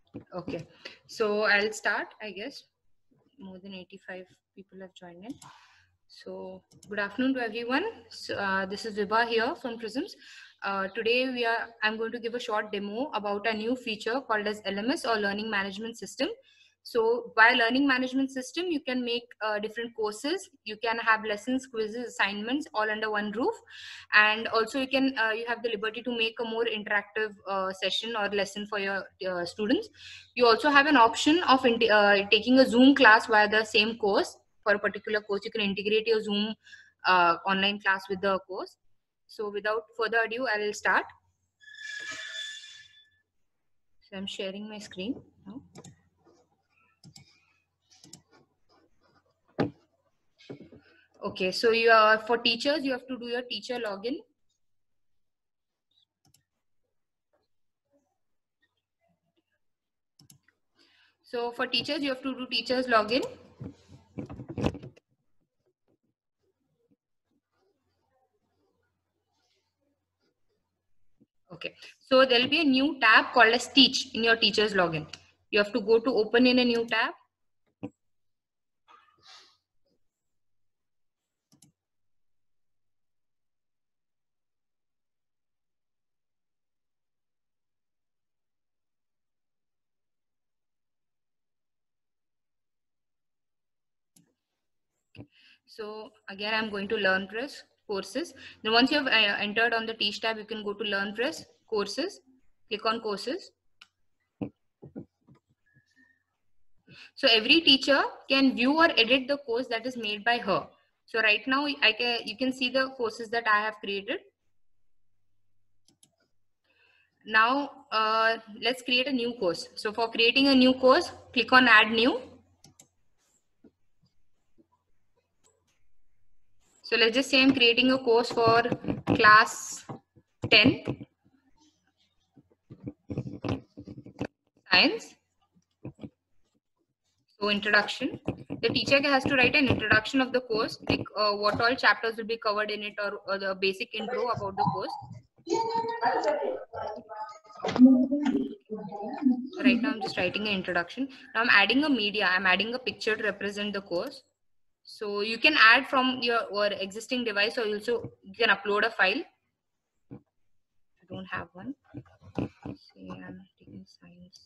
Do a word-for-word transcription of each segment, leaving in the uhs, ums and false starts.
Okay, so I'll start, I guess. More than eighty-five people have joined in. So good afternoon to everyone. So, uh, this is Vibha here from Prisms. Uh, today we are. I'm going to give a short demo about a new feature called as L M S or Learning Management System. So by learning management system, you can make uh, different courses. You can have lessons, quizzes, assignments all under one roof, and also you can uh, you have the liberty to make a more interactive uh, session or lesson for your uh, students. You also have an option of uh, taking a Zoom class via the same course. For a particular course, you can integrate your Zoom uh, online class with the course. So without further ado, I will start. So I'm sharing my screen now. Okay, so you are for teachers, you have to do your teacher login. So for teachers, you have to do teachers login. Okay, so there will be a new tab called as Teach in your teachers login. You have to go to open in a new tab. So again, I'm going to LearnPress courses. Then once you have uh, entered on the Teach tab, you can go to LearnPress courses, click on courses. So every teacher can view or edit the course that is made by her. So right now I can, you can see the courses that I have created. Now uh, let's create a new course. So for creating a new course, click on add new. So let's just say I'm creating a course for class ten science. So introduction, the teacher has to write an introduction of the course, like uh, what all chapters will be covered in it, or, or the basic intro about the course. Right now I'm just writing an introduction. Now I'm adding a media, I'm adding a picture to represent the course. So you can add from your or existing device, or also you can upload a file. I don't have one. Say I'm taking science.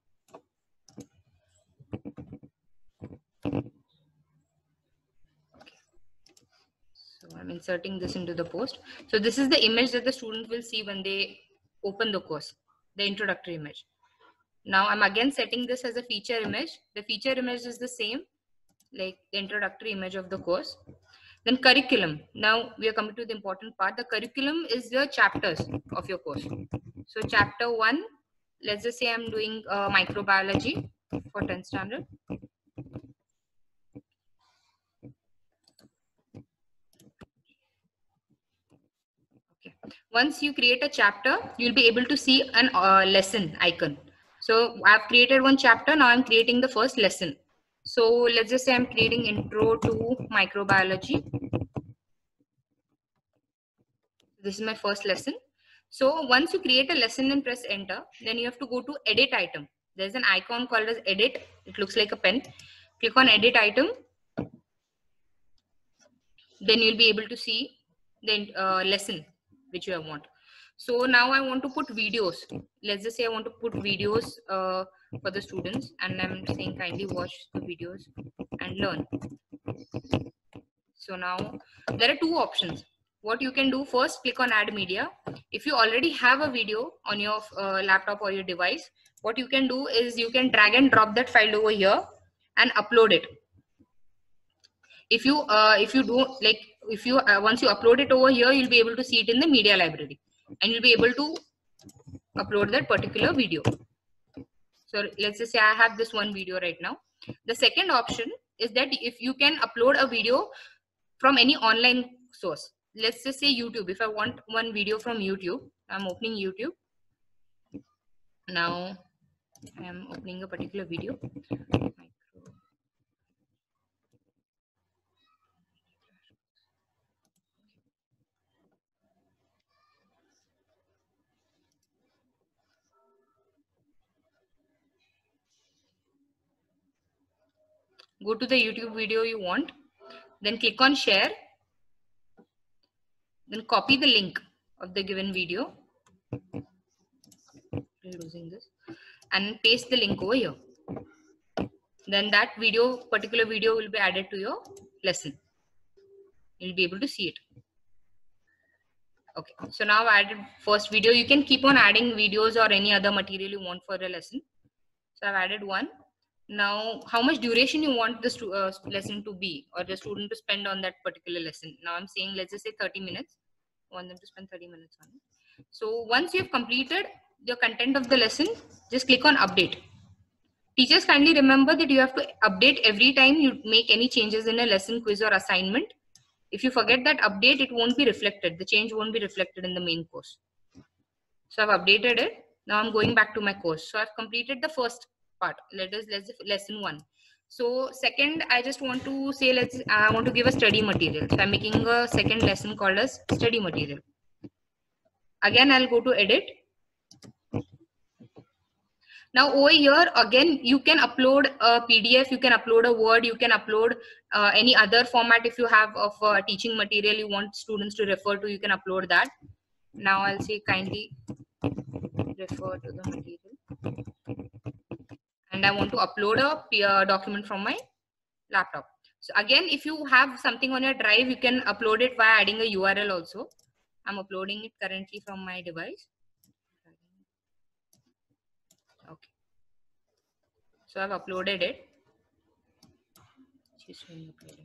So I'm inserting this into the post. So this is the image that the student will see when they open the course, the introductory image. Now I'm again setting this as a feature image. The feature image is the same, like the introductory image of the course. Then curriculum. Now we are coming to the important part. The curriculum is the chapters of your course. So chapter one, let's just say I'm doing uh, microbiology for tenth standard. Okay. Once you create a chapter, you'll be able to see an uh, lesson icon. So I've created one chapter. Now I'm creating the first lesson. So let's just say I'm creating intro to microbiology. This is my first lesson. So once you create a lesson and press enter, then you have to go to edit item. There's an icon called as edit. It looks like a pen. Click on edit item. Then you'll be able to see the uh, lesson which you want. So now I want to put videos. Let's just say I want to put videos uh, for the students, and I'm saying kindly watch the videos and learn. So now there are two options. What you can do first, click on add media. If you already have a video on your uh, laptop or your device, what you can do is you can drag and drop that file over here and upload it. If you uh, if you do like if you uh, once you upload it over here, you'll be able to see it in the media library, and you'll be able to upload that particular video. So let's just say I have this one video right now. The second option is that if you can upload a video from any online source, let's just say YouTube. If I want one video from YouTube, I'm opening YouTube. Now I am opening a particular video. Go to the YouTube video you want, then click on share, then copy the link of the given video. I'm losing this, and paste the link over here. Then that video, particular video will be added to your lesson. You'll be able to see it. Okay, so now I've added first video. You can keep on adding videos or any other material you want for a lesson. So I've added one. Now, how much duration you want the uh, lesson to be, or the student to spend on that particular lesson? Now I'm saying, let's just say thirty minutes. I want them to spend thirty minutes on it. So once you've completed the content of the lesson, just click on update. Teachers, kindly remember that you have to update every time you make any changes in a lesson, quiz, or assignment. If you forget that update, it won't be reflected. The change won't be reflected in the main course. So I've updated it. Now I'm going back to my course. So I've completed the first part. Let us let's lesson one. So second, I just want to say, let's I want to give a study material. So I'm making a second lesson called as study material. Again, I'll go to edit. Now over here, again, you can upload a P D F, you can upload a Word, you can upload uh, any other format. If you have of uh, teaching material you want students to refer to, you can upload that. Now I'll say kindly refer to the material. And I want to upload a uh, document from my laptop. So again, if you have something on your drive, you can upload it via adding a U R L also. I'm uploading it currently from my device. Okay. So I've uploaded it. Just uploading.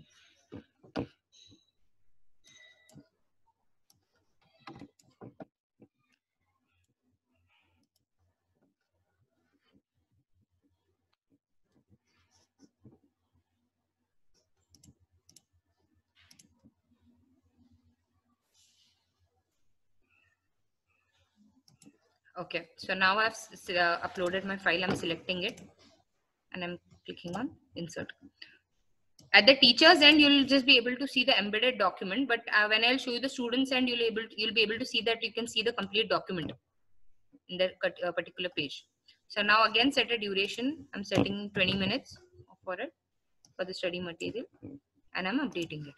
Okay, so now I've uh, uploaded my file. I'm selecting it and I'm clicking on insert. At the teacher's end, you'll just be able to see the embedded document, but uh, when I'll show you the students end, you'll able to, you'll be able to see that you can see the complete document in that uh, particular page. So now again, set a duration. I'm setting twenty minutes for it, for the study material, and I'm updating it.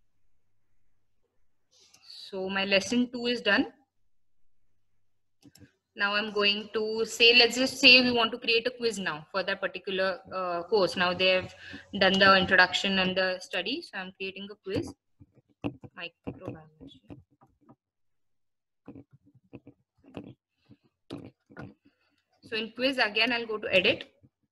So my lesson two is done. Now I'm going to say, let's just say we want to create a quiz now for that particular uh, course. Now they've done the introduction and the study. So I'm creating a quiz. Microbiology. So in quiz, again, I'll go to edit.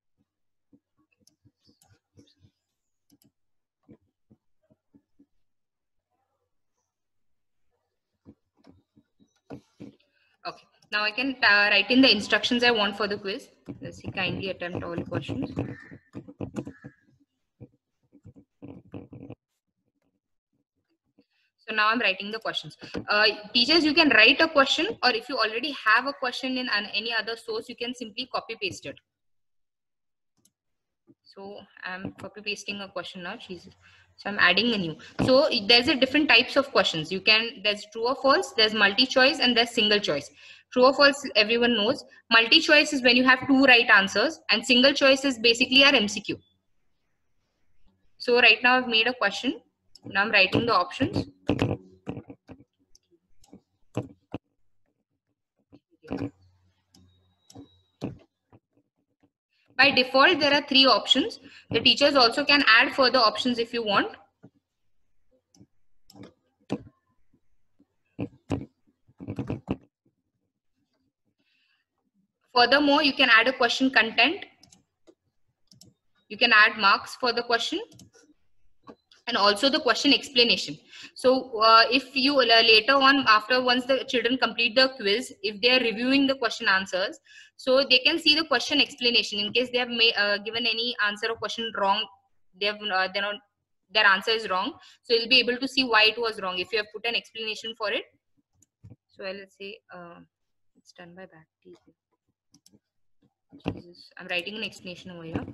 Okay. Now I can uh, write in the instructions I want for the quiz. Let's see, kindly attempt all questions. So now I'm writing the questions. Uh, teachers, you can write a question, or if you already have a question in an, any other source, you can simply copy paste it. So I'm copy pasting a question now. Jesus. So I'm adding a new. So there's a different types of questions. You can, there's true or false, there's multi-choice, and there's single choice. True or false, everyone knows. Multi-choice is when you have two right answers, and single choice is basically our M C Q. So right now I've made a question. Now I'm writing the options. By default, there are three options. The teachers also can add further options if you want. Furthermore, you can add a question content. You can add marks for the question, and also the question explanation. So uh, if you uh, later on, after once the children complete the quiz, if they are reviewing the question answers, so they can see the question explanation in case they have may, uh, given any answer or question wrong. They have uh, they're not, their answer is wrong, so you'll be able to see why it was wrong if you have put an explanation for it. So let's say uh, it's done by back. Jesus. I'm writing an explanation over here.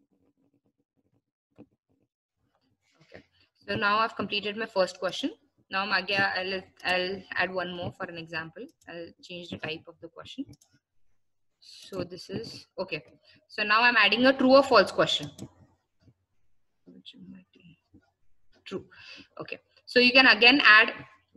Okay. So now I've completed my first question. Now I'm again, I'll, I'll add one more for an example. I'll change the type of the question. So this is, okay. So now I'm adding a true or false question. True. Okay. So you can again add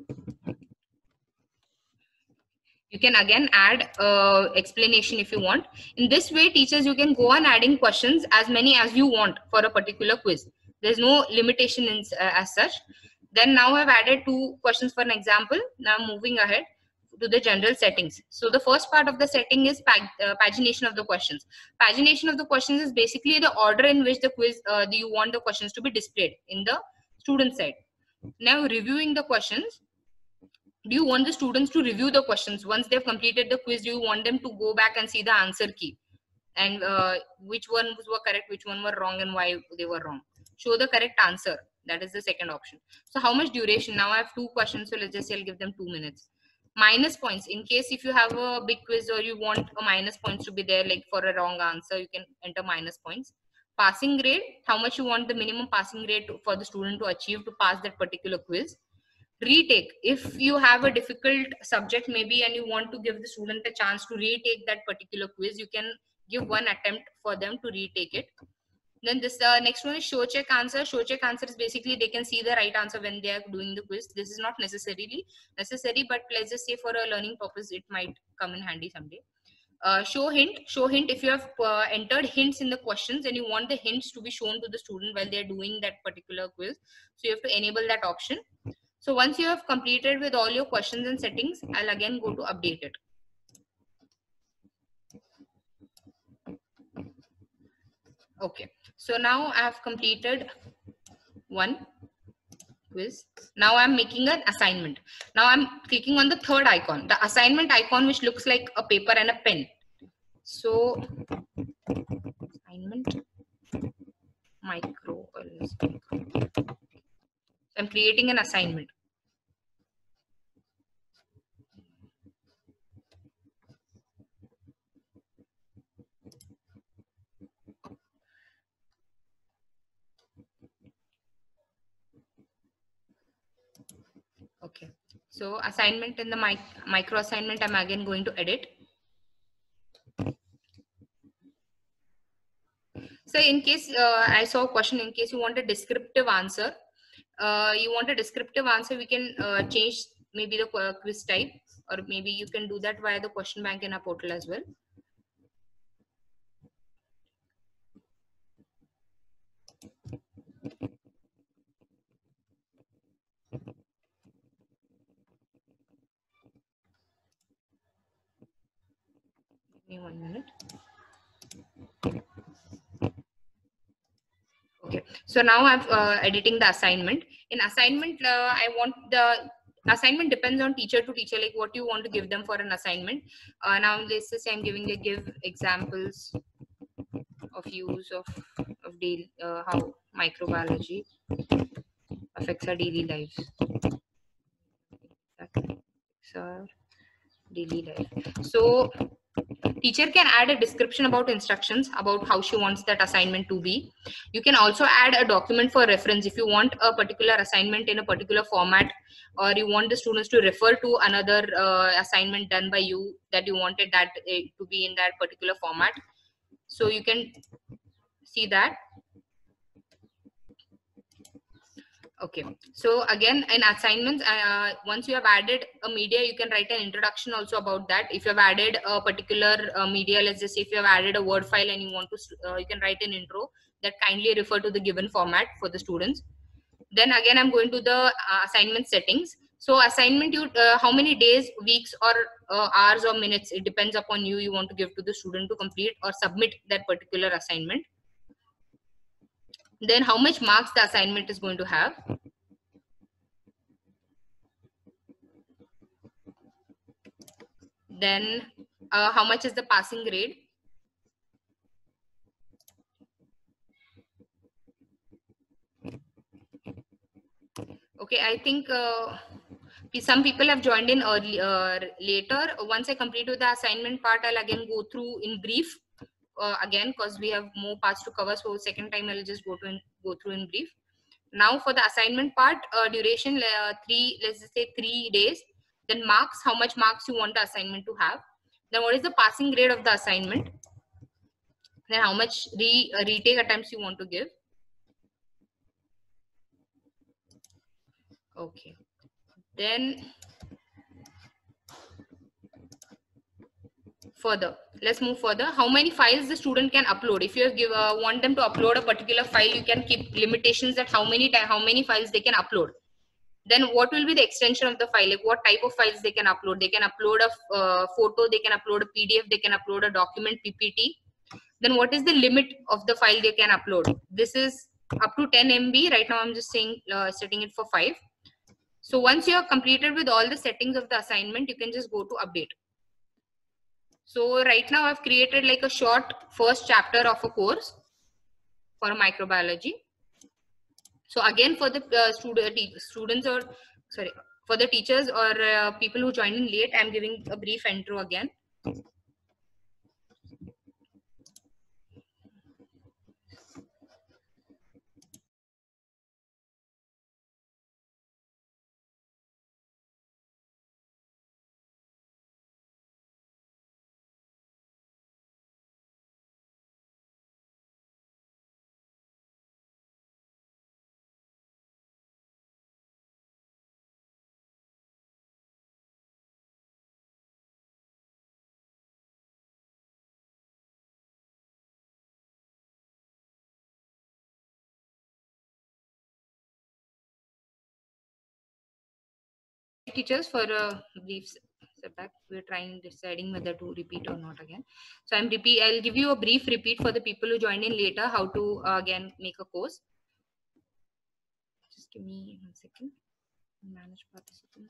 You can again add uh, explanation if you want. In this way, teachers, you can go on adding questions as many as you want for a particular quiz. There's no limitation in, uh, as such. Then now I've added two questions for an example. Now moving ahead to the general settings. So the first part of the setting is pag uh, pagination of the questions. Pagination of the questions is basically the order in which the quiz, uh, do you want the questions to be displayed in the student side. Now reviewing the questions. Do you want the students to review the questions once they've completed the quiz? Do you want them to go back and see the answer key and uh, which ones were correct, which one were wrong, and why they were wrong? Show the correct answer. That is the second option. So how much duration? Now I have two questions, so let's just say I'll give them two minutes. Minus points, in case if you have a big quiz or you want a minus points to be there, like for a wrong answer, you can enter minus points. Passing grade, how much you want the minimum passing grade to, for the student to achieve to pass that particular quiz. Retake, if you have a difficult subject maybe and you want to give the student a chance to retake that particular quiz, you can give one attempt for them to retake it. Then this uh, next one is show check answer. Show check answer is basically they can see the right answer when they are doing the quiz. This is not necessarily necessary, but let's just say for a learning purpose it might come in handy someday. Uh, show hint. Show hint, if you have uh, entered hints in the questions and you want the hints to be shown to the student while they are doing that particular quiz, so you have to enable that option. So once you have completed with all your questions and settings, I'll again go to update it. Okay, so now I have completed one quiz. Now I'm making an assignment. Now I'm clicking on the third icon, the assignment icon, which looks like a paper and a pen. So assignment micro. I'm creating an assignment. Okay, so assignment in the mic micro assignment, I'm again going to edit. So in case uh, I saw a question, in case you want a descriptive answer, uh, you want a descriptive answer, we can uh, change maybe the quiz type, or maybe you can do that via the question bank in our portal as well. Give me one minute. Okay, so now I'm uh, editing the assignment. In assignment, uh, I want the assignment depends on teacher to teacher, like what you want to give them for an assignment. Uh, now let's say I'm giving the give examples of use of of daily, uh, how microbiology affects our daily lives. Affects our daily life. So teacher can add a description about instructions, about how she wants that assignment to be. You can also add a document for reference if you want a particular assignment in a particular format, or you want the students to refer to another uh, assignment done by you that you wanted that uh, to be in that particular format. So you can see that. Okay, so again in assignments, uh, once you have added a media, you can write an introduction also about that. If you have added a particular uh, media, let's just say if you have added a Word file and you want to, uh, you can write an intro that kindly refer to the given format for the students. Then again, I'm going to the uh, assignment settings. So assignment, you uh, how many days, weeks, or uh, hours or minutes, it depends upon you, you want to give to the student to complete or submit that particular assignment. Then how much marks the assignment is going to have. Then uh, how much is the passing grade. Okay, I think uh, some people have joined in early, uh, later. Once I complete with the assignment part, I'll again go through in brief uh, again, because we have more parts to cover. So second time I'll just go to in, go through in brief. Now for the assignment part, uh, duration uh, three, let's just say three days. Then marks, how much marks you want the assignment to have. Then what is the passing grade of the assignment. Then how much re, uh, retake attempts you want to give. Okay. Then further, let's move further. How many files the student can upload? If you give uh, want them to upload a particular file, you can keep limitations that how many time, how many files they can upload. Then what will be the extension of the file? Like what type of files they can upload? They can upload a uh, photo, they can upload a P D F, they can upload a document, P P T. Then what is the limit of the file they can upload? This is up to ten M B. Right now I'm just saying uh, setting it for five. So once you have completed with all the settings of the assignment, you can just go to update. So right now I've created like a short first chapter of a course for microbiology. So again, for the uh, student, students or sorry, for the teachers or uh, people who join in late, I'm giving a brief intro again. Teachers for a brief setback. We're trying deciding whether to repeat or not again. So I'm repeat. I'll give you a brief repeat for the people who joined in later. How to uh, again make a course. Just give me one second. Manage participants.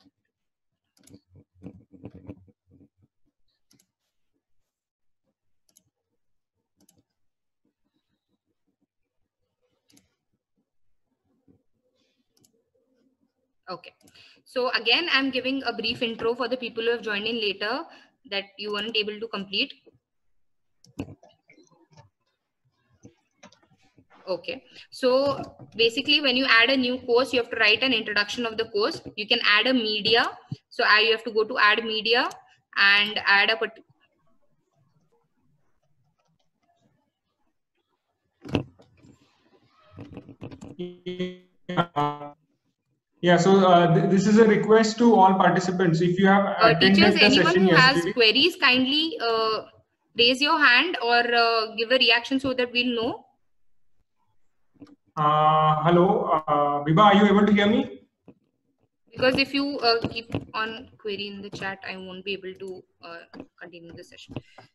Okay. So again, I'm giving a brief intro for the people who have joined in later that you weren't able to complete. Okay. So basically, when you add a new course, you have to write an introduction of the course. You can add a media. So you have to go to add media and add a particular. Yeah. Yeah, so uh, th this is a request to all participants. If you have Uh, attended teachers, the anyone session who yesterday, has queries, kindly uh, raise your hand or uh, give a reaction so that we'll know. uh, hello, uh, Biba, are you able to hear me? Because if you uh, keep on query in the chat, I won't be able to uh, continue the session.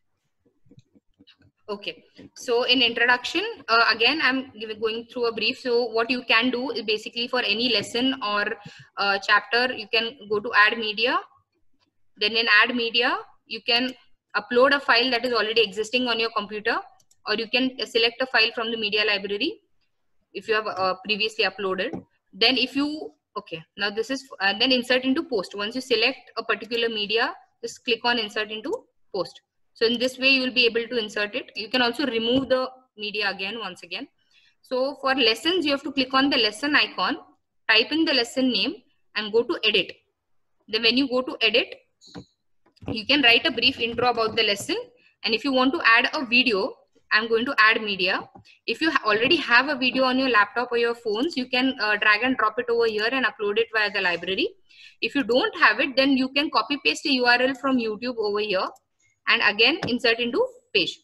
Okay, so in introduction, uh, again, I'm going through a brief. So what you can do is basically for any lesson or uh, chapter, you can go to add media. Then in add media, you can upload a file that is already existing on your computer, or you can select a file from the media library if you have uh, previously uploaded. Then if you, okay, now this is, uh, then insert into post. Once you select a particular media, just click on insert into post. So in this way, you will be able to insert it. You can also remove the media again, once again. So for lessons, you have to click on the lesson icon, type in the lesson name and go to edit. Then when you go to edit, you can write a brief intro about the lesson. And if you want to add a video, I'm going to add media. If you already have a video on your laptop or your phones, you can uh, drag and drop it over here and upload it via the library. If you don't have it, then you can copy paste a U R L from YouTube over here and again insert into page.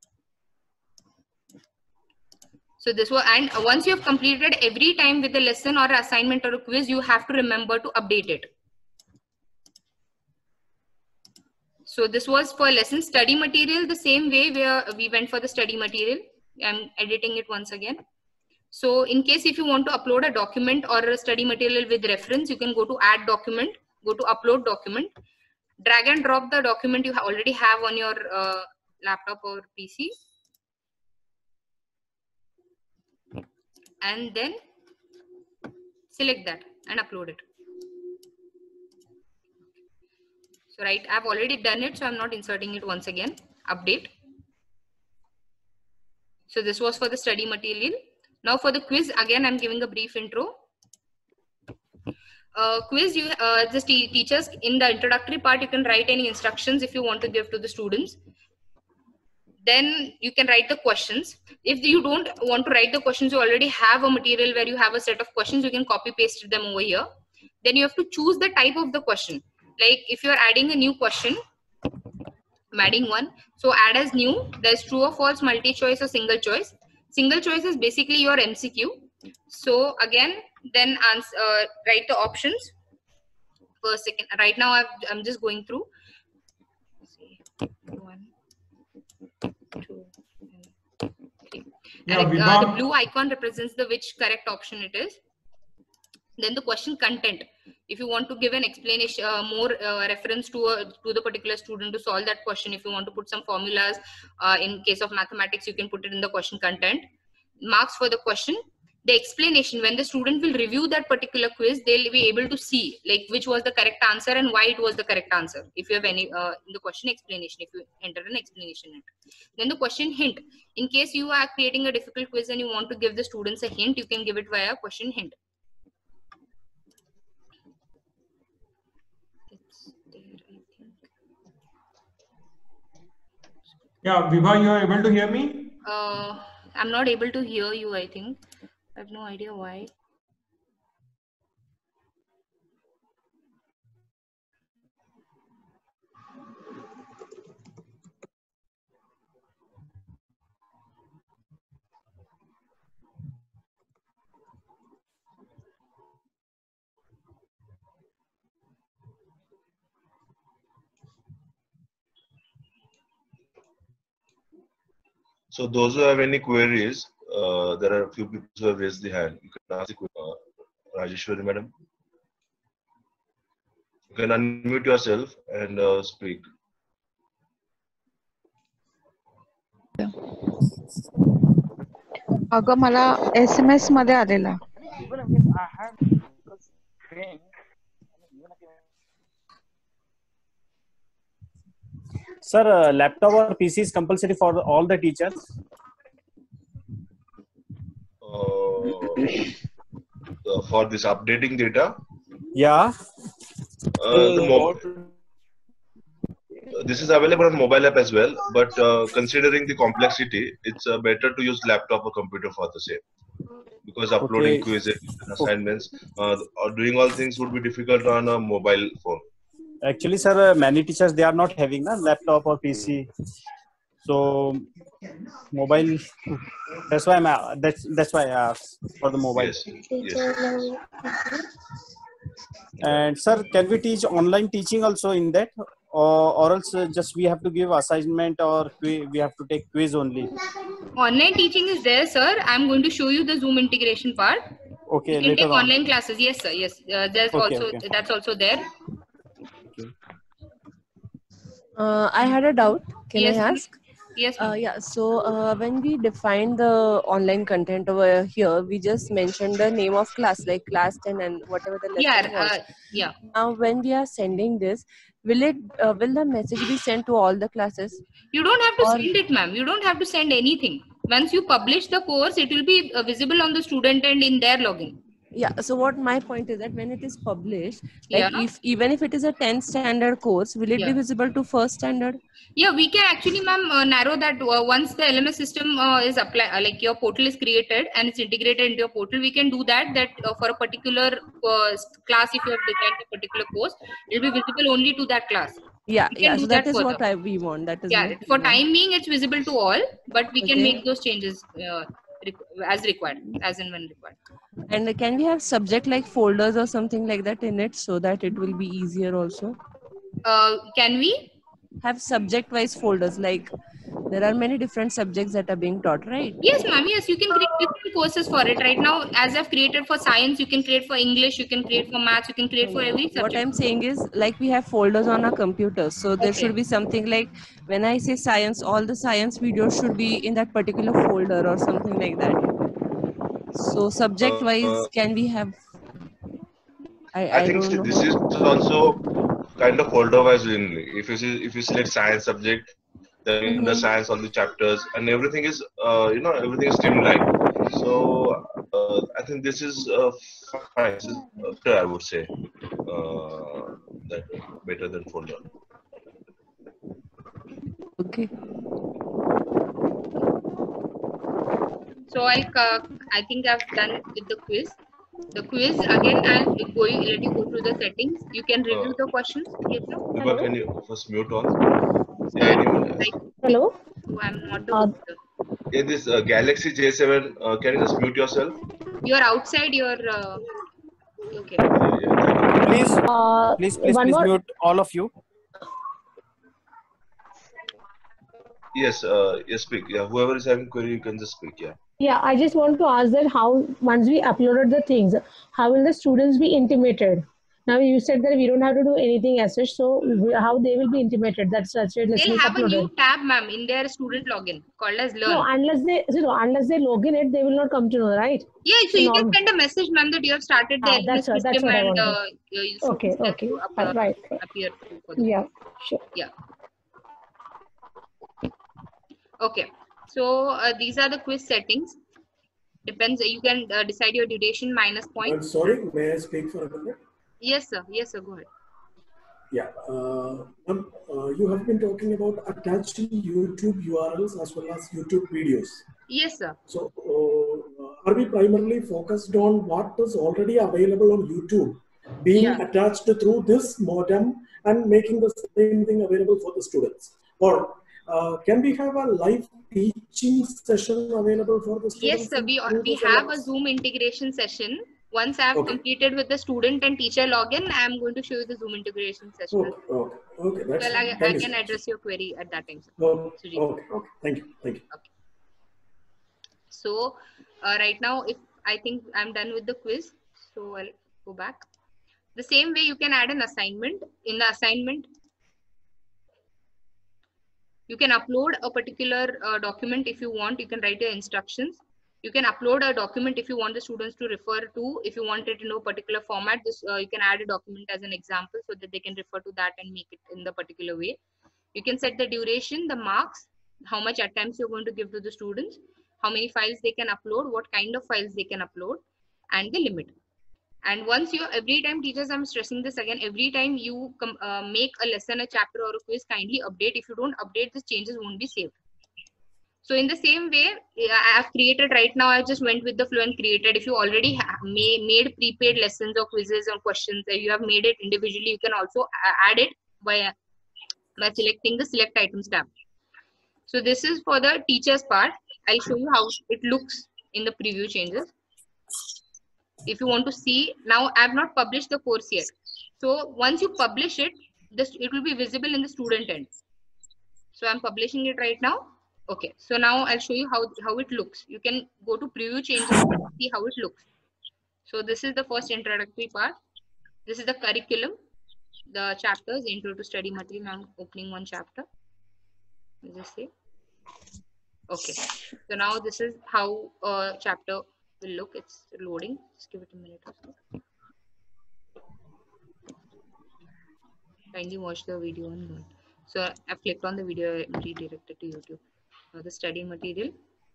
So this was, and once you have completed every time with a lesson or assignment or a quiz, you have to remember to update it. So this was for lesson study material, the same way where we went for the study material. I'm editing it once again. So in case if you want to upload a document or a study material with reference, you can go to add document, go to upload document, drag and drop the document you already have on your uh, laptop or P C. And then select that and upload it. So right, I've already done it, so I'm not inserting it once again. Update. So this was for the study material. Now for the quiz, again, I'm giving a brief intro. Uh, quiz, you uh, just te teachers in the introductory part, you can write any instructions if you want to give to the students. Then you can write the questions. If you don't want to write the questions, you already have a material where you have a set of questions, you can copy paste them over here. Then you have to choose the type of the question. Like if you're adding a new question, I'm adding one. So add as new, there's true or false, multi-choice or single choice. Single choice is basically your M C Q. So again, then answer, uh, write the options. Per second. Right now I've, I'm just going through. One, two, and three. Yeah, and uh, the blue icon represents the which correct option it is. Then the question content. If you want to give an explanation, uh, more uh, reference to a, to the particular student to solve that question. If you want to put some formulas, uh, in case of mathematics, you can put it in the question content. Marks for the question. The explanation, when the student will review that particular quiz, they'll be able to see like which was the correct answer and why it was the correct answer. If you have any uh, in the question explanation, if you enter an explanation in it. Then the question hint. In case you are creating a difficult quiz and you want to give the students a hint, you can give it via question hint. It's there, I think. Yeah, Vibha, you are able to hear me? Uh, I'm not able to hear you, I think. I have no idea why. So those who have any queries, uh, there are a few people who have raised the hand. You can ask the question. Uh, Rajeshwari, madam. You can unmute yourself and uh, speak. अगं मला S M S मध्ये आलेला. Sir, uh, laptop or P C is compulsory for the, all the teachers? Uh, for this updating data? Yeah. Uh, the this is available on mobile app as well, but uh, considering the complexity, it's uh, better to use laptop or computer for the same. Because uploading okay. quizzes and assignments, uh, or doing all things would be difficult on a mobile phone. Actually, sir, uh, many teachers, they are not having a laptop or P C. So, mobile, that's why I'm, uh, that's, that's why I asked for the mobile. Yes. Yes. And sir, can we teach online teaching also in that? Or, or else uh, just we have to give assignment or we, we have to take quiz only? Online teaching is there, sir. I'm going to show you the Zoom integration part. Okay, you can later take on. Online classes. Yes, sir. Yes, uh, there's okay, also okay. that's also there. Okay. Uh, I had a doubt. Can yes, I ask? Yes. Uh, yeah. So uh, when we define the online content over here, we just mentioned the name of class, like class ten and whatever the lesson yeah, was. uh, yeah. Now, when we are sending this, will it uh, will the message be sent to all the classes? You don't have to or... send it, ma'am. You don't have to send anything. Once you publish the course, it will be uh, visible on the student end in their login. Yeah, so what my point is that when it is published, like yeah. if even if it is a tenth standard course, will it yeah. be visible to first standard? Yeah, we can actually, ma'am, uh, narrow that uh, once the L M S system uh, is applied, uh, like your portal is created and it's integrated into your portal, we can do that, that uh, for a particular uh, class, if you have designed a particular course, it will be visible only to that class. Yeah, yeah, so that, that is further. what I, we want. That is yeah, for time being, it's visible to all, but we can okay. make those changes uh, as required, as and when required. And can we have subject like folders or something like that in it so that it will be easier also? Uh, can we? Have subject wise folders, like there are many different subjects that are being taught, right? Yes, ma'am. Yes, you can create different courses for it. Right now, as I've created for science, you can create for English, you can create for maths, you can create for every subject. What I'm saying is, like we have folders on our computers. So there okay. should be something like, when I say science, all the science videos should be in that particular folder or something like that. So subject wise, uh, can we have? I, I, I think don't know. This is also kind of folder wise only. If you see, if you select science subject, then mm-hmm. the science, all the chapters, and everything is, uh, you know, everything is streamlined. So uh, I think this is uh, fine. This is better, I would say, uh, that better than folder. Okay. So I uh, I think I've done it with the quiz. The quiz again. I'll go let you go through the settings. You can review Uh, the questions. Vibha, can you first mute on? Yeah, anyone? Like, Hello. so I'm not the Uh, host. Yeah, this uh, Galaxy J seven. Uh, can you just mute yourself? You're outside. You're uh, okay. Yeah, yeah, thank you. Please, uh, please, please, one please more. mute all of you. Yes, uh, yes, speak. Yeah, whoever is having query, you can just speak. Yeah. Yeah, I just want to ask that how once we uploaded the things, how will the students be intimated? Now you said that we don't have to do anything as such, so we- how they will be intimated? That's such a lesson They'll is have a new uploaded. tab, ma'am, in their student login called as Learn. No, unless they you know, unless they log in it, they will not come to know, right? Yeah, so So you can norm- send a message, ma'am, that you have started the Ah, L M S that's what that's system what I and wanted. uh, your students Okay, can okay, up, uh, right, right. appear for them. Yeah, sure. Yeah. Okay. So uh, these are the quiz settings. Depends. You can uh, decide your duration minus point. I'm sorry, may I speak for a minute? Yes, sir. Yes, sir. Go ahead. Yeah, uh, um, uh, you have been talking about attaching YouTube U R Ls as well as YouTube videos. Yes, sir. So, uh, are we primarily focused on what is already available on YouTube being Yeah. attached through this modem and making the same thing available for the students? Or uh, can we have a live teaching session available for the students? Yes, sir. We, through we this have L M a S? Zoom integration session. Once I've Okay. completed with the student and teacher login, I'm going to show you the Zoom integration session. Okay, okay, okay. That's Well, fine. I, Thank I you can so much. address your query at that time, sir. Okay, Sujit. okay, okay. Thank you, thank you. So uh, right now, if I think I'm done with the quiz, so I'll go back. The same way you can add an assignment. In the assignment, you can upload a particular uh, document if you want. You can write your instructions. You can upload a document if you want the students to refer to. If you want it in a particular format, this uh, you can add a document as an example so that they can refer to that and make it in the particular way. You can set the duration, the marks, how much attempts you're going to give to the students, how many files they can upload, what kind of files they can upload, and the limit. And once you, every time teachers, I'm stressing this again, every time you come, uh, make a lesson, a chapter or a quiz, kindly update. If you don't update, the changes won't be saved. So in the same way, I have created right now, I just went with the flow and created. If you already have made prepaid lessons or quizzes or questions, if you have made it individually, you can also add it by, by selecting the select items tab. So this is for the teacher's part. I'll show you how it looks in the preview changes. If you want to see, now I have not published the course yet. So once you publish it, this it will be visible in the student end. So I'm publishing it right now. Okay, so now I'll show you how, how it looks. You can go to preview changes and see how it looks. So this is the first introductory part. This is the curriculum, the chapters, intro to study material. I'm opening one chapter. Let's just say. Okay, so now this is how a chapter will look. It's loading. Just give it a minute or so. Kindly watch the video and learn. So I've clicked on the video and redirected to YouTube. Now the study material.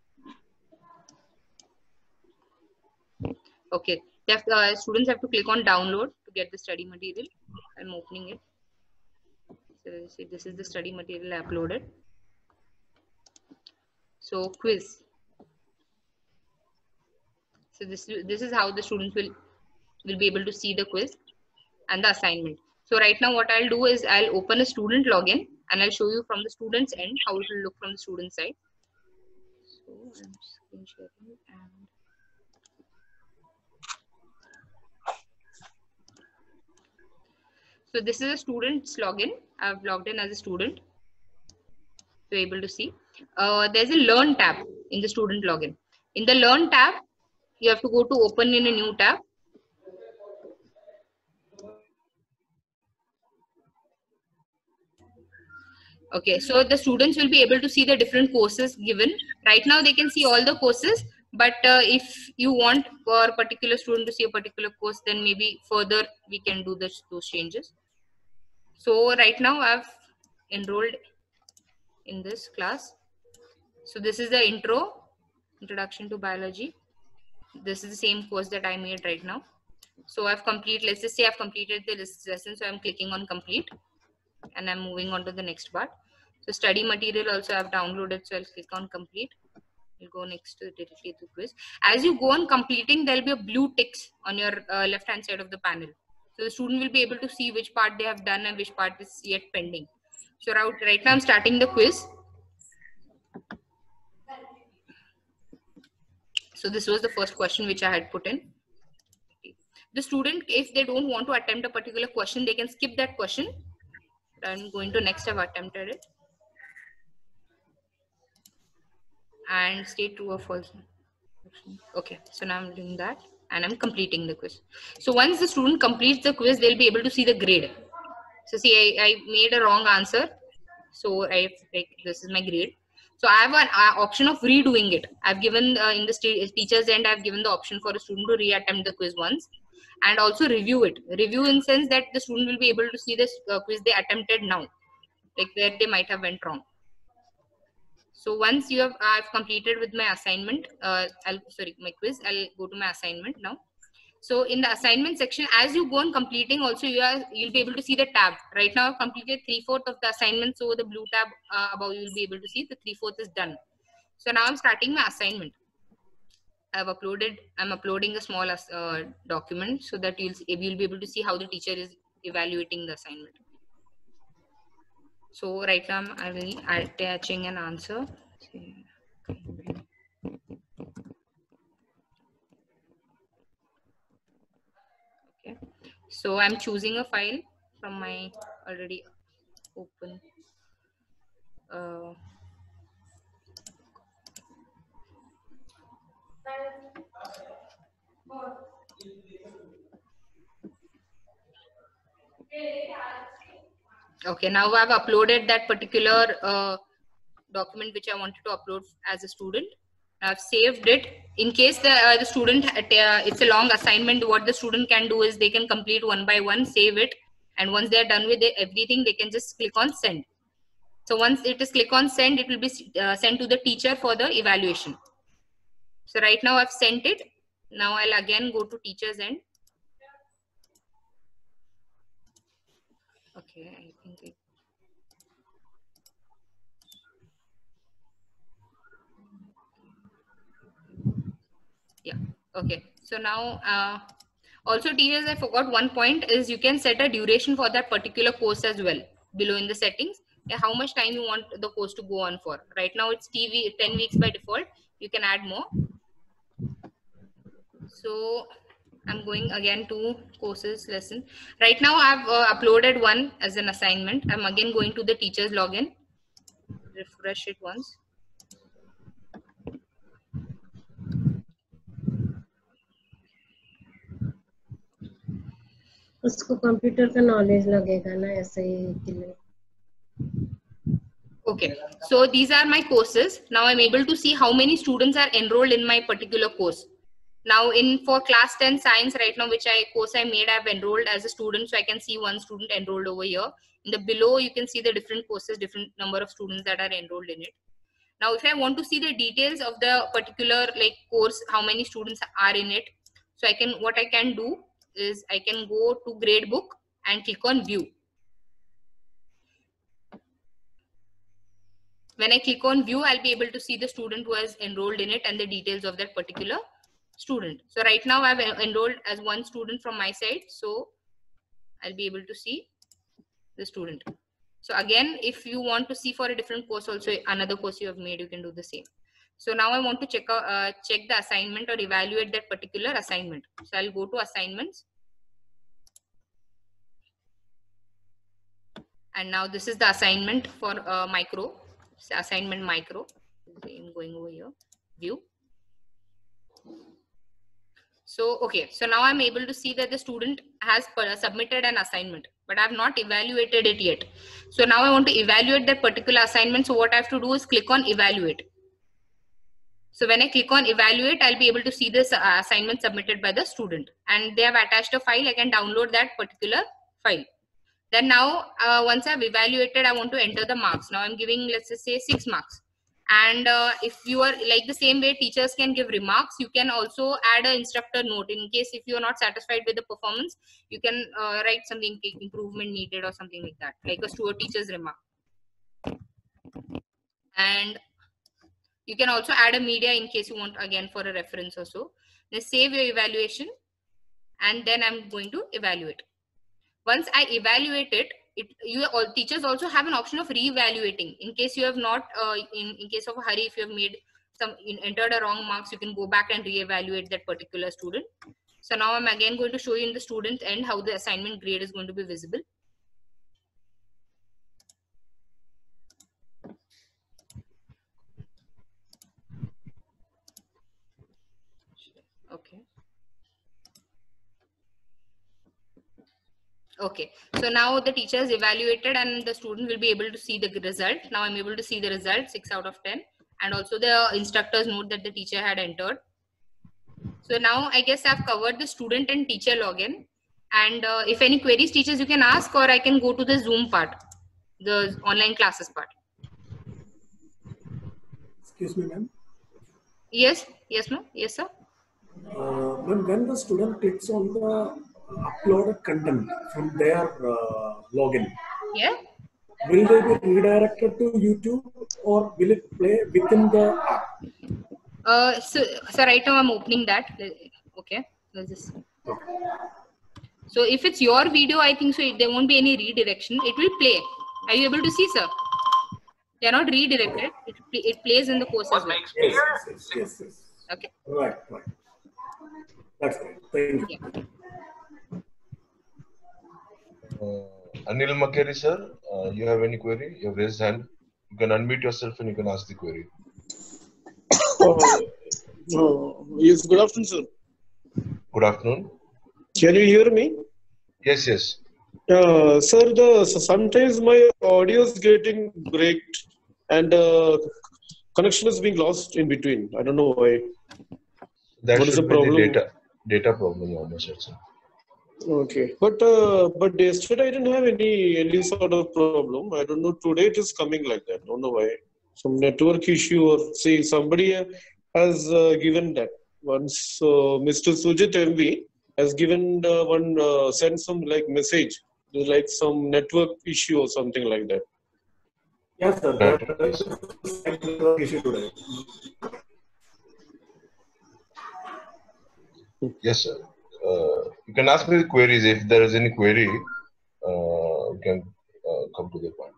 Okay, they have, uh, students have to click on download to get the study material. I'm opening it. So see, this is the study material I uploaded. So quiz. So this this is how the students will will be able to see the quiz and the assignment. So right now what I'll do is I'll open a student login and I'll show you from the student's end how it will look from the student side. So I'm screen sharing and so this is a student's login. I've logged in as a student. You're able to see. Uh, there's a learn tab in the student login. In the learn tab, you have to go to open in a new tab. Okay, so the students will be able to see the different courses given. Right now they can see all the courses, but uh, if you want for a particular student to see a particular course, then maybe further we can do this, those changes. So right now I've enrolled in this class. So this is the intro, introduction to biology. This is the same course that I made right now. So I've completed, let's just say I've completed the lesson. So I'm clicking on complete and I'm moving on to the next part. So study material also I've downloaded. So I'll click on complete. We'll go next to directly to quiz. As you go on completing, there'll be a blue ticks on your uh, left hand side of the panel. So the student will be able to see which part they have done and which part is yet pending. So right, right now I'm starting the quiz. So this was the first question which I had put in. The student, if they don't want to attempt a particular question, they can skip that question. I'm going to next, I've attempted it. And state true or false. Okay, so now I'm doing that and I'm completing the quiz. So once the student completes the quiz, they'll be able to see the grade. So see, I, I made a wrong answer. So I like this is my grade. So I have an uh, option of redoing it. I've given uh, in the teacher's end, I've given the option for a student to reattempt the quiz once and also review it. Review in the sense that the student will be able to see this uh, quiz they attempted now, like where they might have went wrong. So once you have, I've completed with my assignment, uh, I'll, sorry, my quiz, I'll go to my assignment now. So in the assignment section, as you go on completing also, you are, you'll be able to see the tab. Right now I've completed three-fourths of the assignment. So the blue tab uh, above, you'll be able to see the three-fourths is done. So now I'm starting my assignment. I've uploaded, I'm uploading a small uh, document so that you'll, you'll be able to see how the teacher is evaluating the assignment. So right now I'm really attaching an answer. Okay. So I'm choosing a file from my already open. Uh, Okay, now I've uploaded that particular uh, document which I wanted to upload as a student. I've saved it. In case the, uh, the student, uh, it's a long assignment, what the student can do is they can complete one by one, save it. And once they're done with it, everything, they can just click on send. So once it is click on send, it will be uh, sent to the teacher for the evaluation. So right now I've sent it. Now I'll again go to teacher's end. Okay, I think it. Yeah, okay. So now, uh, also teachers, I forgot one point is you can set a duration for that particular course as well below in the settings. How much time you want the course to go on for. Right now it's T V ten weeks by default. You can add more. So I'm going again to courses lesson. Right now I've uh, uploaded one as an assignment. I'm again going to the teacher's login. Refresh it once. उसको computer का knowledge लगेगा ना ऐसे ही के लिए. Okay, so these are my courses. Now I'm able to see how many students are enrolled in my particular course. Now in for class ten science right now, which I course I made, I've enrolled as a student. So I can see one student enrolled over here. In the below, you can see the different courses, different number of students that are enrolled in it. Now, if I want to see the details of the particular like course, how many students are in it. So I can, what I can do is I can go to gradebook and click on view. When I click on view, I'll be able to see the student who has enrolled in it and the details of that particular student. So right now I've enrolled as one student from my side. So I'll be able to see the student. So again, if you want to see for a different course, also another course you have made, you can do the same. So now I want to check out, uh, check the assignment or evaluate that particular assignment. So I'll go to assignments. And now this is the assignment for uh, micro, assignment micro. I'm going over here, view. So, okay, so now I'm able to see that the student has submitted an assignment, but I have not evaluated it yet. So now I want to evaluate that particular assignment. So what I have to do is click on evaluate. So when I click on evaluate, I'll be able to see this uh, assignment submitted by the student, and they have attached a file. I can download that particular file. Then now, uh, once I've evaluated, I want to enter the marks. Now I'm giving, let's just say six marks. And uh, if you are like the same way teachers can give remarks, you can also add an instructor note in case if you are not satisfied with the performance. You can uh, write something like improvement needed or something like that, like a student teacher's remark. And you can also add a media in case you want again for a reference or so. Then save your evaluation, and then I'm going to evaluate. Once I evaluate it, it you all teachers also have an option of re-evaluating in case you have not uh, in in case of a hurry, if you have made some in, entered a wrong marks, you can go back and re-evaluate that particular student. So now I'm again going to show you in the student end how the assignment grade is going to be visible. Okay. Okay, so now the teacher is evaluated and the student will be able to see the result. Now I'm able to see the result, six out of ten, and also the instructor's note that the teacher had entered. So now I guess I've covered the student and teacher login. And uh, if any queries, teachers, you can ask, or I can go to the Zoom part, the online classes part. Excuse me, ma'am. Yes, yes, ma'am. Yes, sir. Uh, when, when the student clicks on the uploaded content from their uh, login, Yeah. will they be redirected to YouTube or will it play within the app? Uh, so, so right now I'm opening that. Okay. Let's just. So if it's your video, I think so there won't be any redirection. It will play. Are you able to see, sir? They are not redirected. It, it plays in the course as well. Yes, yes, yes, yes, yes. Okay. Right, right. That's great. Thank you. Yeah. Uh, Anil Makeri, sir, uh, you have any query? You have raised hand. You can unmute yourself and you can ask the query. Uh, uh, yes, good afternoon, sir. Good afternoon. Can you hear me? Yes, yes. Uh, sir, the, so sometimes my audio is getting breaked and uh, connection is being lost in between. I don't know why. That what should is the be problem? the data, data problem, almost, sir. Okay, but uh, but yesterday I didn't have any any sort of problem. I don't know. Today it is coming like that. I don't know why. Some network issue or see somebody has uh, given that once. Uh, Mister Sujit M V has given uh, one uh, sent some like message like some network issue or something like that. Yes, sir. There is a network issue today. Yes, sir. Uh, you can ask me the queries. If there is any query, uh, you can uh, come to the point.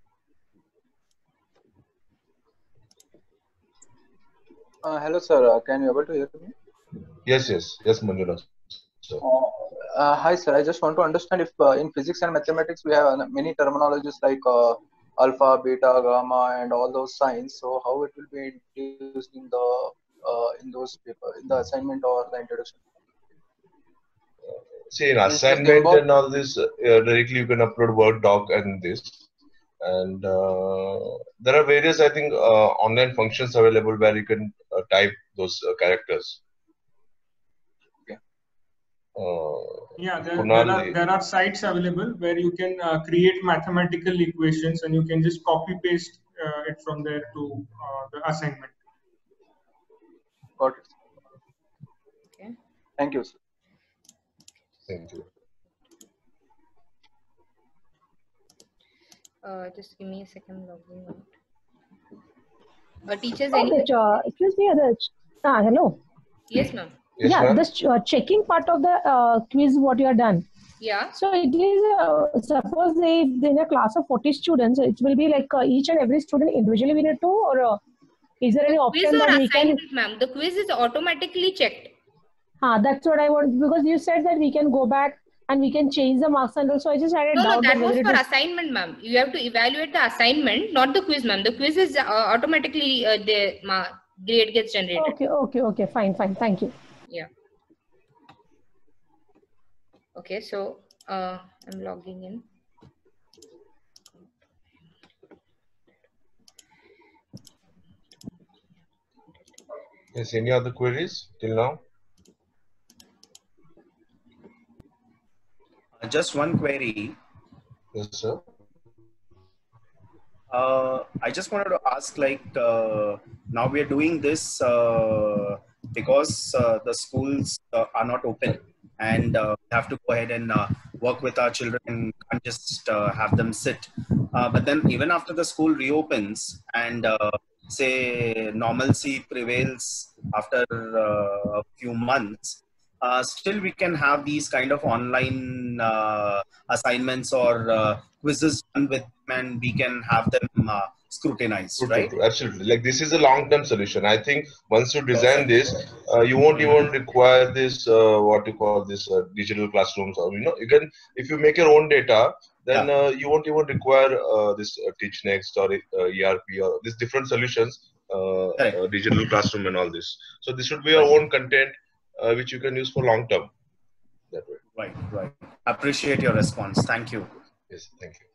Uh, hello, sir. Uh, can you able to hear me? Yes, yes, yes, Manjula. Sir. Uh, uh, hi, sir. I just want to understand if uh, in physics and mathematics we have many terminologies like uh, alpha, beta, gamma, and all those signs. So how it will be introduced in the uh, in those paper, in the assignment or the introduction? See, in assignment and all this, uh, directly you can upload Word doc and this. And uh, there are various, I think, uh, online functions available where you can uh, type those uh, characters. Okay. Uh, yeah, there, there, are, there are sites available where you can uh, create mathematical equations and you can just copy paste uh, it from there to uh, the assignment. Got it. Okay. Thank you, sir. Thank you. Uh, just give me a second. Logging out. Uh, teachers, oh, any... uh, excuse me, the, ah, hello. Yes, ma'am. Yes, yeah, ma'am. the uh, checking part of the uh, quiz, what you have done. Yeah. So it is, uh, suppose if in a class of forty students, it will be like uh, each and every student individually we need to, or uh, is there any option quiz that we can? Ma'am, the quiz is automatically checked. Ah, that's what I want, because you said that we can go back and we can change the marks and also I just had a no, doubt. No, that was for assignment, ma'am. You have to evaluate the assignment, not the quiz, ma'am. The quiz is uh, automatically uh, the uh, grade gets generated. Okay, okay, okay, fine, fine. Thank you. Yeah. Okay, so uh, I'm logging in. Yes, any other queries till now? Just one query. Yes, sir. Uh, I just wanted to ask, like, uh, now we are doing this uh, because uh, the schools uh, are not open, and uh, we have to go ahead and uh, work with our children and can't just uh, have them sit. Uh, but then, even after the school reopens and uh, say normalcy prevails after uh, a few months, uh, still we can have these kind of online uh, assignments or uh, quizzes done with them, and we can have them uh, scrutinized, True, true, right? true. Absolutely. Like this is a long-term solution. I think once you design Perfect. this, uh, you won't Mhm. even require this uh, what you call this uh, digital classrooms, or you know, you can if you make your own data, then Yeah. uh, you won't even require uh, this uh, Teach Next or uh, E R P or these different solutions, uh, Correct. uh, digital classroom and all this. So this should be your Right. own content, uh, which you can use for long term. That way. Right. Right. Appreciate your response. Thank you. Yes. Thank you.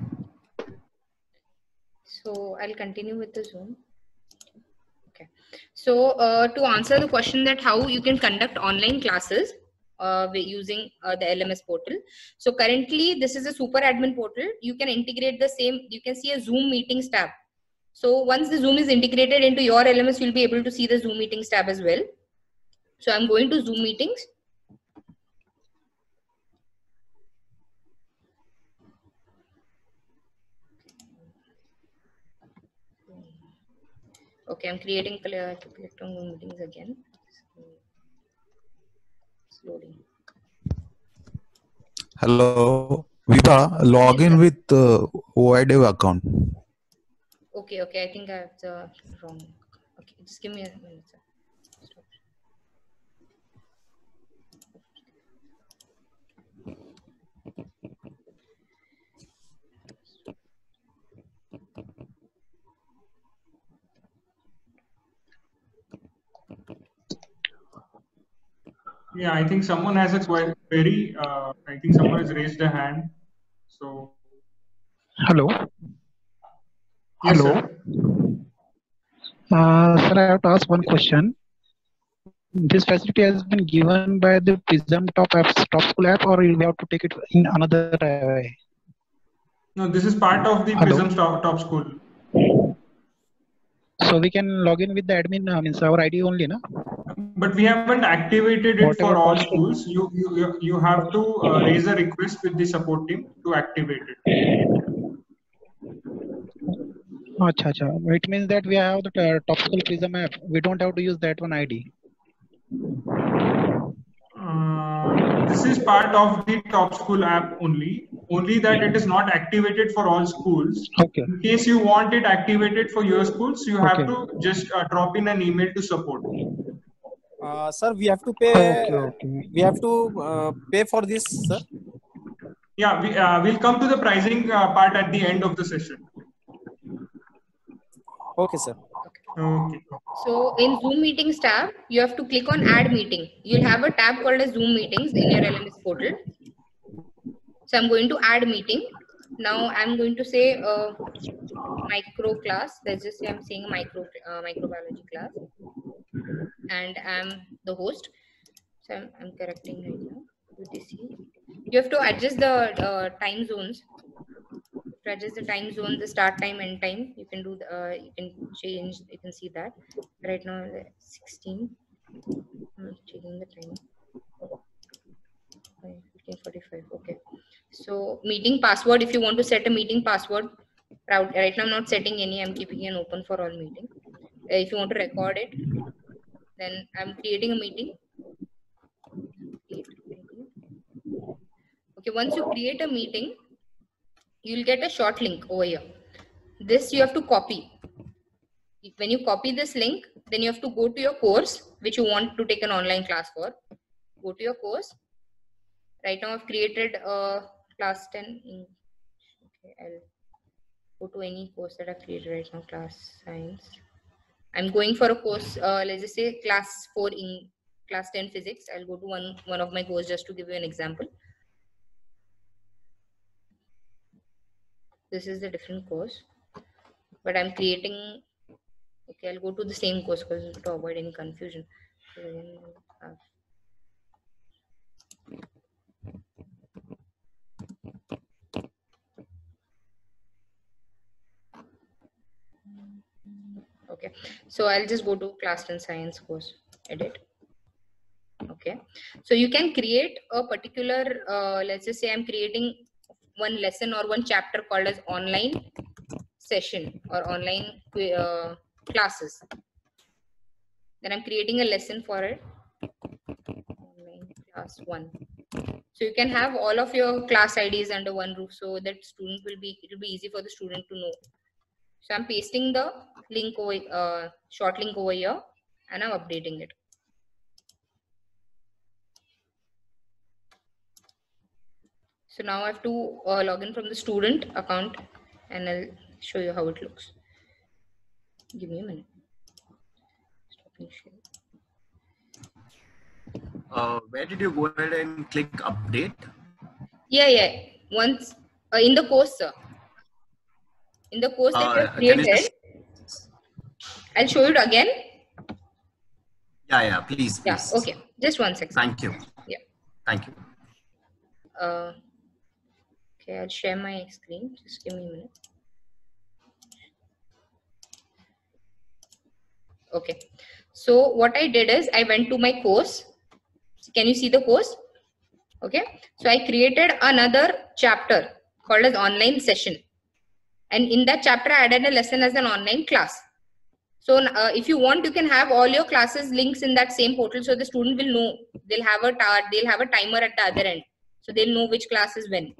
So I'll continue with the Zoom. Okay. So uh, to answer the question that how you can conduct online classes uh, with using uh, the L M S portal. So currently this is a super admin portal. You can integrate the same. You can see a Zoom meetings tab. So once the Zoom is integrated into your L M S, you'll be able to see the Zoom meetings tab as well. So I'm going to Zoom meetings. Okay, I'm creating clear to click on Zoom meetings again. It's loading. Hello, Viva, log Yes, in sir. with uh, O I D E V account. Okay, okay, I think I have the wrong. Okay, just give me a minute, sir. Stop. Yeah, I think someone has a que- query. Uh, I think someone has raised a hand. So, Hello. yes, Hello. sir. Uh, sir, I have to ask one question. This facility has been given by the Prism Top Apps, Top School app, or we have to take it in another way? No, this is part of the Hello. Prism Top, Top School. So we can log in with the admin, uh, means our I D only, na? But we haven't activated it Whatever for all cost. schools. You you you- you have to uh, raise a request with the support team to activate it. Acha, acha. It means that we have the uh, Top School Prism app. We don't have to use that one I D. Uh, this is part of the Top School app only. Only that it is not activated for all schools. Okay. In case you want it activated for your schools, you have Okay. to just uh, drop in an email to support. Uh, sir, we have to pay. Okay, okay. We have to uh, pay for this, sir. Yeah, we uh, will come to the pricing uh, part at the end of the session. Okay, sir. Okay. So in Zoom meetings tab, you have to click on add meeting. You'll have a tab called as Zoom meetings in your L M S portal. So I'm going to add meeting. Now I'm going to say uh, micro class. Let's just say I'm saying a micro uh, microbiology class, and I'm the host. So I'm, I'm correcting right now. U T C. You have to adjust the uh, time zones. To adjust the time zone, the start time, end time. You can do the, uh, you can change. You can see that right now sixteen. I'm checking the time. fifteen forty-five. Okay. So meeting password. If you want to set a meeting password, right now I'm not setting any. I'm keeping it open for all meeting. Uh, if you want to record it, then I'm creating a meeting. Create meeting. Okay. Once you create a meeting, you'll get a short link over here. This you have to copy. When you copy this link, then you have to go to your course, which you want to take an online class for. Go to your course. Right now I've created a class ten. Okay, I'll go to any course that I've created right now, class science. I'm going for a course, uh, let's just say class four in class ten physics. I'll go to one, one of my courses just to give you an example. This is the different course, but I'm creating, okay, I'll go to the same course because to avoid any confusion. So again, uh, Okay, so I'll just go to class ten science course, edit. Okay, so you can create a particular, uh, let's just say I'm creating one lesson or one chapter called as online session or online uh, classes. Then I'm creating a lesson for it, online class one. So you can have all of your class I Ds under one roof, so that student will be, it will be easy for the student to know. So I'm pasting the link over, uh, short link over here, and I'm updating it. So now I have to uh, log in from the student account, and I'll show you how it looks. Give me a minute. Stop sharing. Uh, where did you go ahead and click update? Yeah, yeah. Once uh, in the course, sir. In the course that you have Uh, can you created, just... I'll show it again. Yeah, yeah, please, Yeah, please. okay. Just one second. Thank you. Yeah. Thank you. Uh, okay, I'll share my screen. Just give me a minute. Okay. So what I did is I went to my course. Can you see the course? Okay. So I created another chapter called as online session. And in that chapter, I added a lesson as an online class. So uh, if you want, you can have all your classes links in that same portal, so the student will know. They'll have a they'll have a timer at the other end, so they'll know which class is when.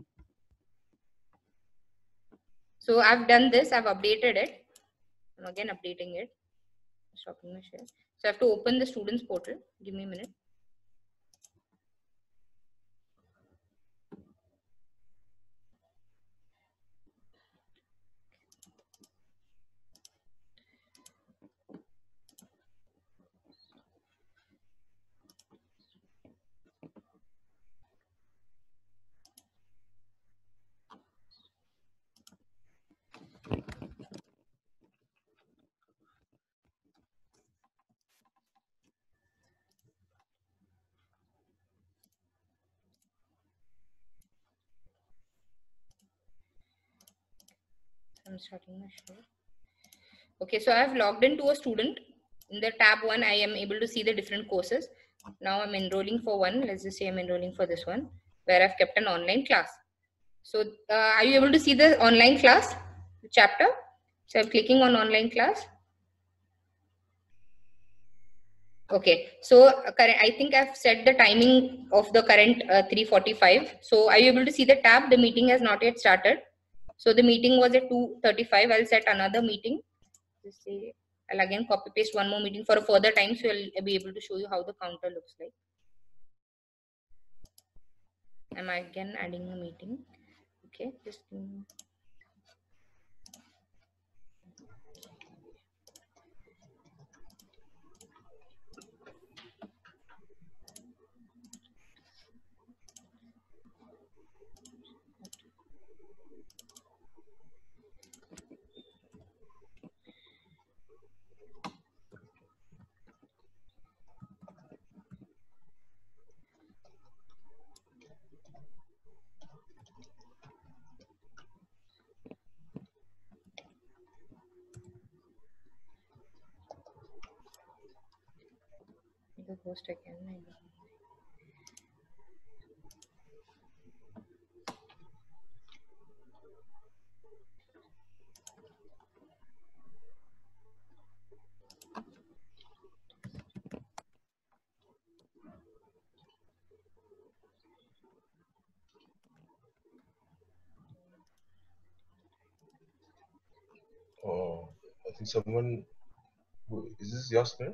So I've done this. I've updated it. I'm again updating it. Stopping my share. So I have to open the students portal. Give me a minute. I'm starting my share. Okay, so I have logged into a student. In the tab one, I am able to see the different courses. Now I'm enrolling for one. Let's just say I'm enrolling for this one, where I've kept an online class. So uh, are you able to see the online class the chapter? So I'm clicking on online class. Okay, so uh, I think I've set the timing of the current uh, three forty-five. So are you able to see the tab? The meeting has not yet started. So the meeting was at two thirty-five. I'll set another meeting. Just say, I'll again copy paste one more meeting for a further time, so I'll be able to show you how the counter looks like. I'm again adding a meeting. Okay, just the host again. Oh, I think someone. Is this your screen?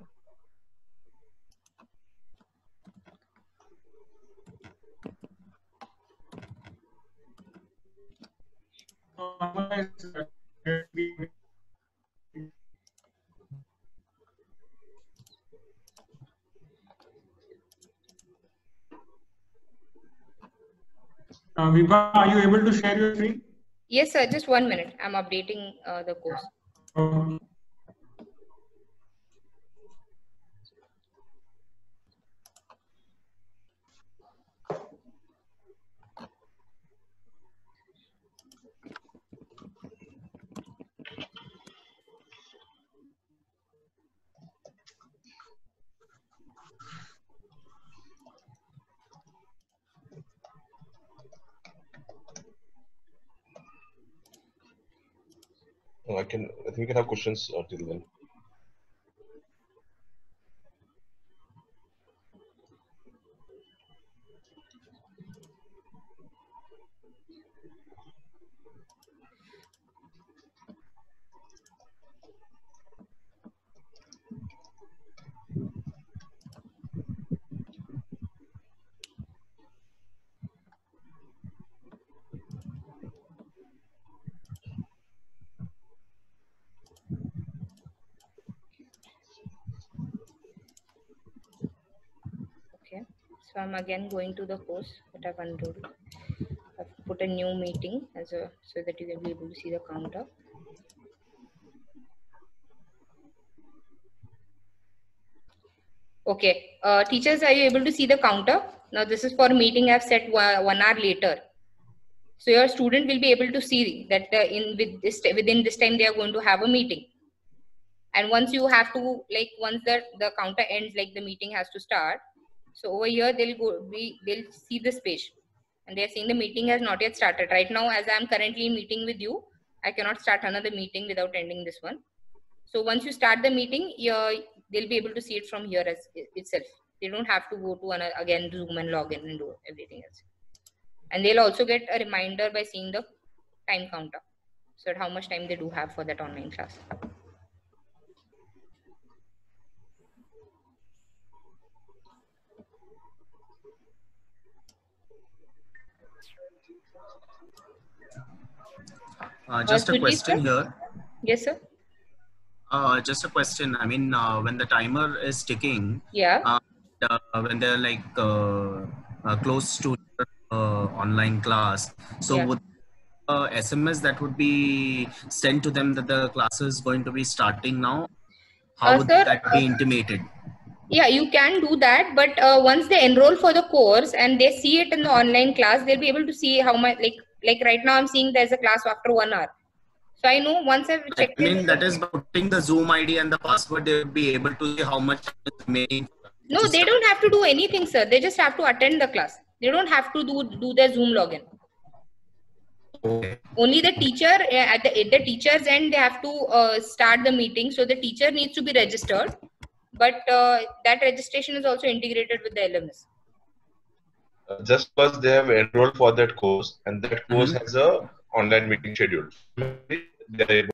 Uh, Vibha, are you able to share your screen? Yes, sir. Just one minute. I'm updating uh, the course. Okay. Oh, I can. I think we can have questions uh, till then. Okay, so I'm again going to the course that I've unrolled. I've put a new meeting as a so that you can be able to see the counter. Okay, uh, teachers, are you able to see the counter? Now this is for a meeting I've set one hour later. So your student will be able to see that uh, in with this within this time they are going to have a meeting. And once you have to like once the the counter ends, like the meeting has to start. So over here they'll go be they'll see this page, and they're saying the meeting has not yet started. Right now, as I'm currently meeting with you, I cannot start another meeting without ending this one. So once you start the meeting, you're, they'll be able to see it from here as itself. They don't have to go to another, again Zoom and log in and do everything else. And they'll also get a reminder by seeing the time counter, so how much time they do have for that online class. Uh, just uh, a question here. Yes, sir. Uh, just a question. I mean, uh, when the timer is ticking, yeah, uh, uh, when they're like uh, uh, close to uh, online class, so yeah. would uh, S M S that would be sent to them that the class is going to be starting now? How Uh, would sir, that be intimated? Yeah, you can do that, but uh, once they enroll for the course and they see it in the online class, they'll be able to see how much, like, like right now I'm seeing there's a class after one hour. So I know once I've checked I mean, it, that is putting the Zoom I D and the password, they will be able to see how much is remaining. No, they don't have to do anything, sir. They just have to attend the class. They don't have to do, do their Zoom login. Okay. Only the teacher, at the, at the teacher's end, they have to uh, start the meeting. So the teacher needs to be registered. But uh, that registration is also integrated with the L M S. Uh, just because they have enrolled for that course and that course Mm-hmm. has a online meeting schedule, they are able